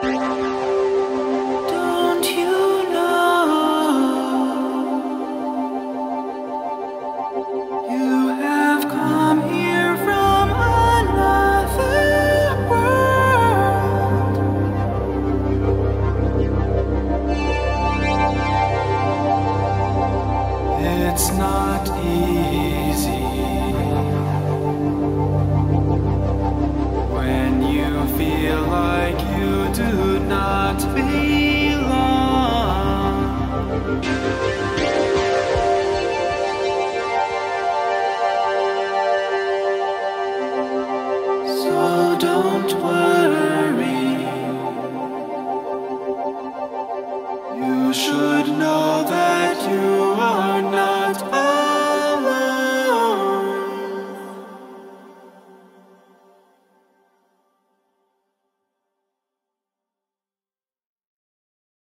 Don't you know you have come here from another world? It's not easy when you feel like you do not belong.